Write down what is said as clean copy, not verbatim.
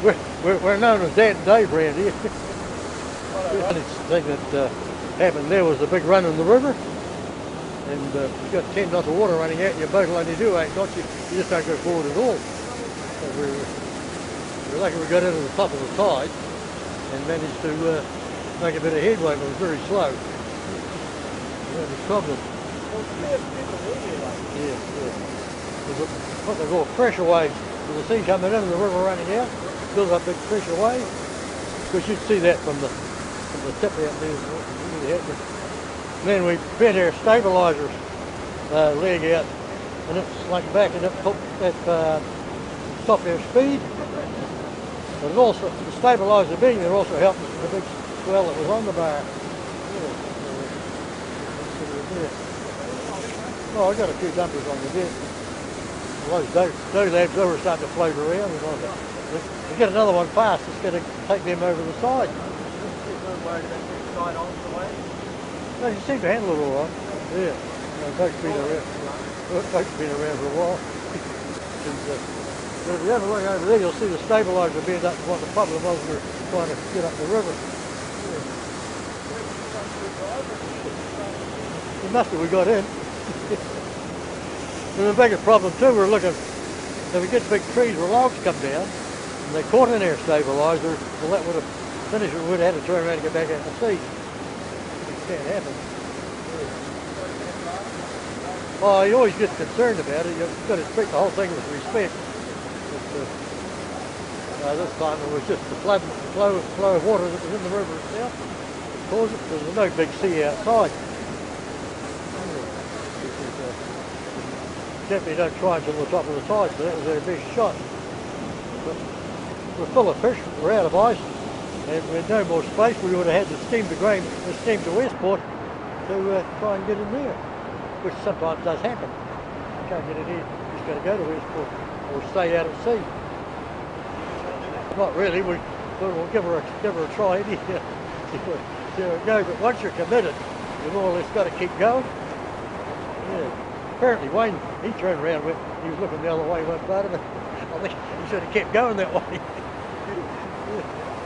we're known as Dad and Dave around here. The thing that happened there was a big run in the river, and you've got 10 knots of water running out, and your boat will only do 8 knots. You just don't go forward at all. So we're lucky we got into the top of the tide and managed to make a bit of headway, but it was very slow. We had this problem. Yeah. There's what they call pressure waves. There's the sea coming in and the river running out. Builds up big pressure waves. Because you'd see that from the tip out there. And then we bent our stabilisers leg out, and it slunk back, and it stopped our speed. But it also, the stabiliser being there, also helped us with the big swell that was on the bar. Oh, I got a few dumpers on the deck. Those abs are starting to float around. We get another one fast, it's going to take them over the side. No, you seem to handle it all right. Yeah. Boat's been around for a while. But if you ever look over there, you'll see the stabiliser bend up to what the problem was we were trying to get up the river. It must have, we got in. And the biggest problem too, we're looking, if we get big trees where logs come down, and they caught in our stabiliser, well that would have finished it, we'd have had to turn around and get back out to sea. It can't happen. Oh, you always get concerned about it, you've got to treat the whole thing with respect. But, this time it was just the flow of water that was in the river itself that caused it, because there's no big sea outside. Definitely don't try until the top of the tide, so that was our best shot. But we're full of fish, we're out of ice, and with no more space we would have had to steam to Westport to try and get in there, which sometimes does happen. You can't get in here, you just got to go to Westport or stay out at sea. Not really, we'll give her a try anyhow. See how it goes, but once you're committed, you've more or less got to keep going. Yeah. Apparently Wayne, he turned around, he was looking the other way one part of it. I think he should have kept going that way. Yeah.